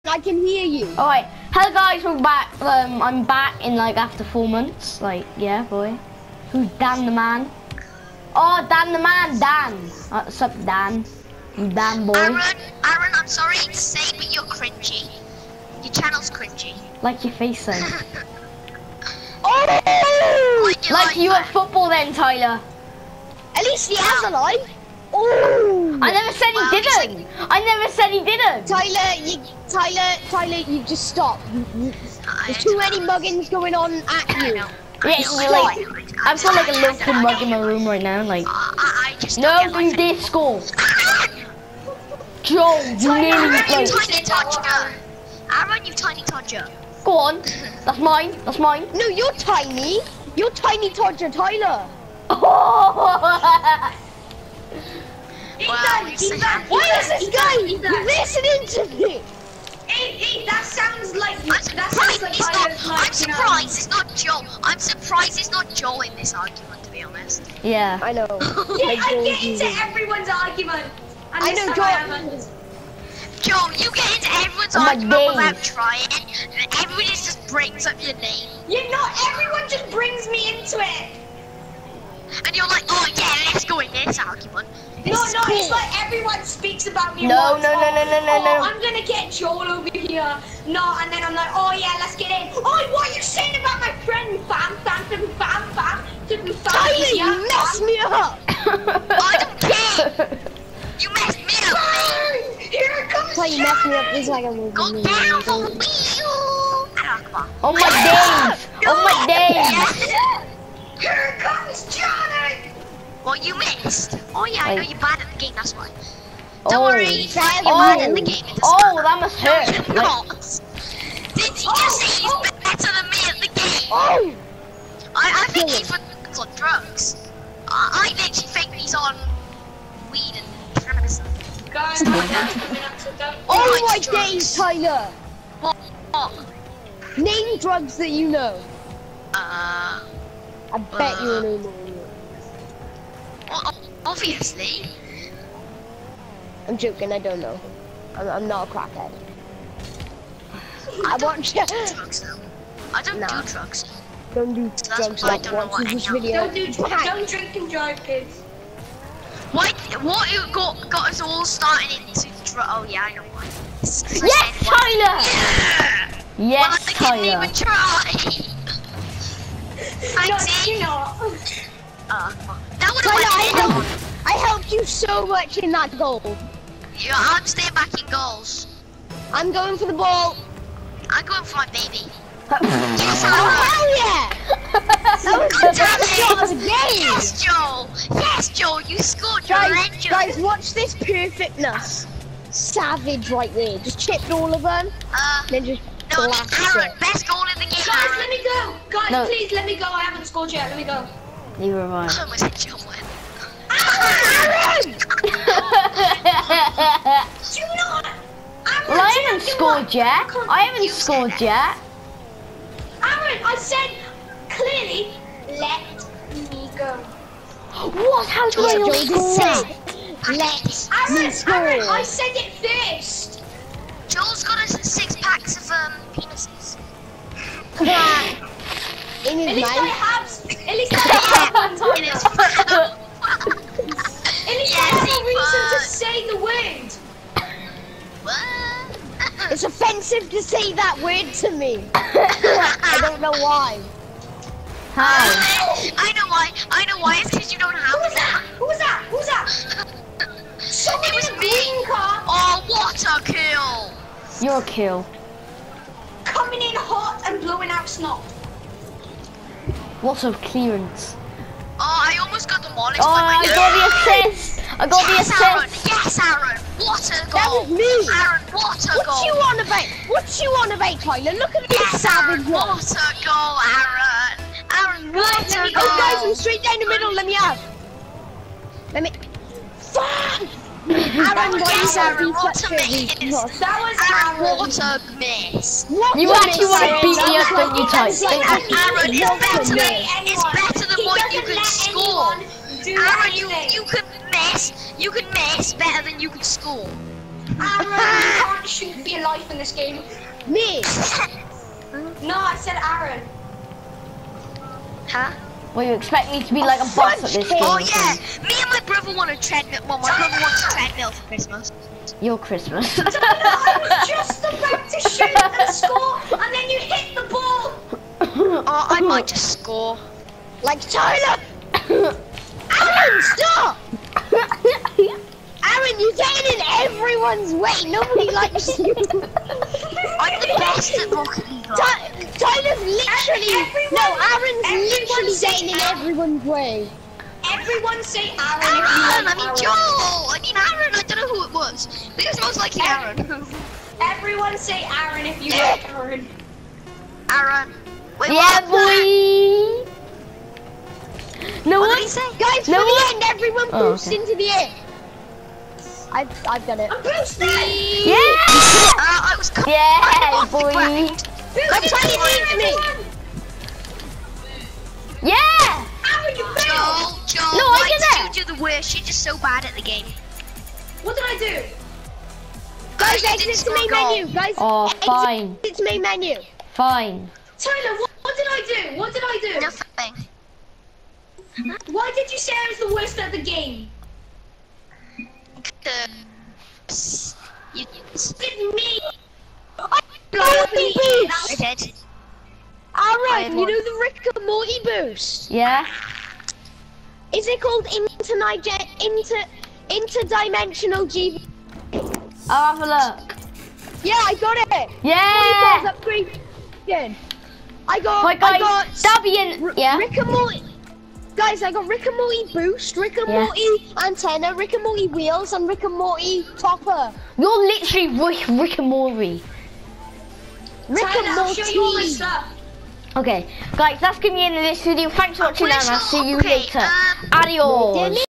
I can hear you. Alright, hello guys, we're back. I'm back in like after 4 months. Like, yeah, boy. Who's Dan the man? Oh, Dan the man, Dan. What's up, Dan? You Dan boy. Aaron, I'm sorry to say, but you're cringy. Your channel's cringy. Like your face then. Oh! Like you at football then, Tyler. At least he has a life. Oh! I never said he didn't. I never said he didn't. Tyler, you just stop. There's too many muggins going on at you. Yeah, you're like, I've got like a little mug in my room right now. Like, I just no, don't get you did score. Joel, you nearly Aaron, you like. tiny todger. Aaron, you tiny todger. Go on, that's mine. That's mine. No, you're tiny. You're tiny Todger, Tyler. Well, Why is this guy listening to me? That sounds like I'm surprised it's not Joel. I'm surprised it's not Joel in this argument, to be honest. Yeah. I know. Yeah, I get into everyone's argument. And I this know, time I Joel. haven't. Joel, you get into everyone's Oh my argument days. without trying, and everyone just brings up your name. Yeah, not everyone just brings me into it. And you're like, oh yeah, let's go in this argument. It's like everyone speaks about me. No, once. no, no, no, no, no, Oh, no. I'm gonna get Joel over here. No, and then I'm like, oh yeah, let's get in. Oh, what are you saying about my friend? Bam, bam, bam, bam, bam. Tyler, you messed me up. I don't care. You messed me up, man. Here it comes. Tyler, you messed me up just like a Go down for the wheel. Come on. Oh my days! Oh my days! Here comes Johnny. What you missed? Oh yeah, I know Like- you're bad at the game. That's why. Don't Oh. worry, you're bad at the game. It doesn't Oh, matter. that must No, hurt. you're Like, not. Did you just say he's better than me at the game? Oh! I think he's on drugs. I literally think he's on weed and cannabis. Guys, my dad's coming up, so don't. Oh my drugs. days, Tyler! What? Name drugs that you know. Uh, I bet you know more. well, obviously. I'm joking, I don't know. I'm not a crackhead. I don't want do you. drugs though. I don't Nah. do drugs. Don't do That's drugs why I like don't know watching what I this know. video. Don't drink and drive, kids. What got us all starting into oh yeah, I know why. yes, Tyler! Yeah! Yes, Well, I didn't Tyler. even try! No, see? you're not. That would Tyler, have went I helped you so much in that goal. Yeah, I'm staying back in goals. I'm going for the ball. I'm going for my baby. Oh, Yes, I hell yeah! That was the best shot of the game! Yes, Joel! Yes, Joel, you scored your legend! Guys, watch this perfectness. Savage right there. Just chipped all of them, then just no, blast Aaron, it. best goal in the game, Guys, Aaron. let me go. Guys, No. please let me go. I haven't scored yet. Let me go. Neither have I. I almost hit Joel. Do not. Well, I haven't scored yet. I haven't scored yet. Aaron, I said clearly, let me go. What? How do I not score that? Let's Aaron, score. Aaron, I said it first. Joel's got us 6 packs of penises. In At his least I mind. have. At least I have one time. It is At least Yes, I have he a reason to was. say the word. What? It's offensive to say that word to me. I don't know why. How? I know why. It's because you don't have Who was that? one. Who was that? Who was that? Someone It was in a me. green car Oh, what a kill! You're a kill. coming in hot and blowing out snot. What a clearance. Oh, I almost got demolished Oh, by my I got the assist. I got the Yes, Aaron. assist. Yes, Aaron. What a goal. That was me. Aaron, what a What goal. you on about? What you on about, Tyler? Look at this Yes, savage Aaron. one. What a goal, Aaron. Aaron, what a Oh, guys, I'm goal. straight down the middle. Let me have. Let me. Fuck! Aaron, why Yes, is that Aaron, what such a a miss. weakness? That was Aaron, Aaron. what a miss. What You a actually want to miss. beat me up, don't you, Ty? That's like Aaron, it's better than anyone. what you He can doesn't score. let anyone do Aaron, anything. you can miss better than you can score. Aaron, you can't shoot for your life in this game. Me. No, I said Aaron. Huh? Well, you expect me to be like a boss at this game? Oh yeah, me and my brother want a treadmill. Well, my brother wants a treadmill for Christmas. Your Christmas. I was just about to shoot and score, and then you hit the ball. Oh, I might just score. Like Tyler. Aaron, stop. Aaron, you're getting in everyone's way. Nobody likes you. I'm the best at Rocket League. Tyler's literally. Aaron's literally getting in Aaron. everyone's way. Everyone say Aaron. Aaron, I mean Joel. I mean Aaron. I don't know who it was. I think it's most likely Aaron. Everyone say Aaron if you like Aaron. Aaron. Wait, Yeah, what? boy. No What one. did he say? Guys, for No the one- end, everyone Oh, boost okay. into the air. I've done it. I'm boosted. Yeah. I was. Yeah, off the boy. ground. I'm trying to beat me. Yeah. Aaron, you failed. Joel, No, I why did did you do the worst? You're just so bad at the game. What did I do? Guys, you exit didn't to score a main goal. menu. Guys, Oh, fine. exit to main menu. Fine. Tyler, what did I do? What did I do? Nothing. Why did you say I was the worst at the game? You Did me? Morty I boost. did. Aaron, you won. know the Rick and Morty boost? Yeah. Is it called interdimensional G? I'll have a look. Yeah, I got it. Yeah. Upgrade. Again. I got. Right, I guys. got. Dabby in. Yeah. Rick and Morty. Guys, I got Rick and Morty boost, Rick and Yeah. Morty antenna, Rick and Morty wheels, and Rick and Morty topper. You're literally Rick and Morty. Rick Tyler, and I'll show you all my Morty. stuff. Okay, guys, that's gonna be the end of this video. Thanks for watching, and I'll see you Okay, later. Adios.